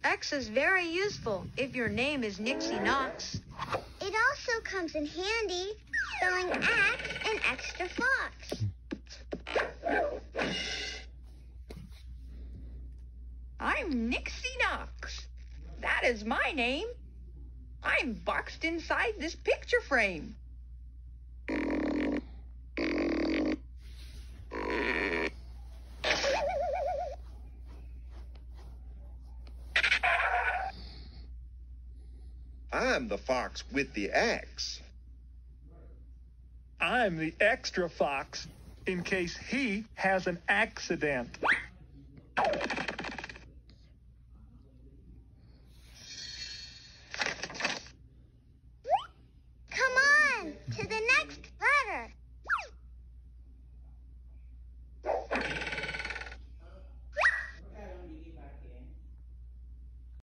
X is very useful if your name is Nixie Knox. It also comes in handy spelling X in extra fox. I'm Nixie Knox. That is my name. I'm boxed inside this picture frame. I'm the fox with the axe. I'm the extra fox in case he has an accident.